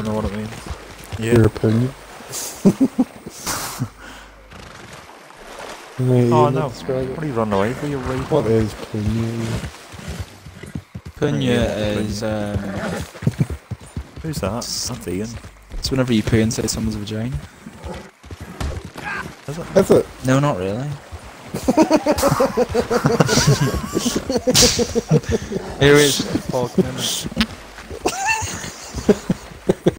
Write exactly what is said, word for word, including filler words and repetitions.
don't know what it means. Yeah. Your opinion. Oh no, what are you running away for, you right? What is poonya? Poonya is, um... Who's that? That's Ian. It's whenever you poo inside someone's vagina. Is it? Is it? No, not really. Here is fucking